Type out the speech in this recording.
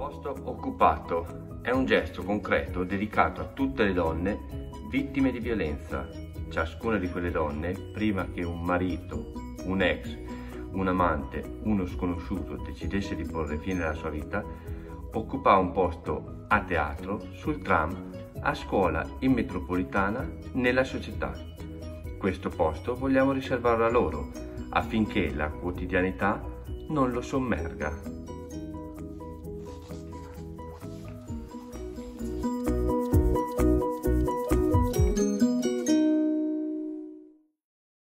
Posto occupato è un gesto concreto dedicato a tutte le donne vittime di violenza. Ciascuna di quelle donne, prima che un marito, un ex, un amante, uno sconosciuto decidesse di porre fine alla sua vita, occupava un posto a teatro, sul tram, a scuola, in metropolitana, nella società. Questo posto vogliamo riservarlo a loro, affinché la quotidianità non lo sommerga.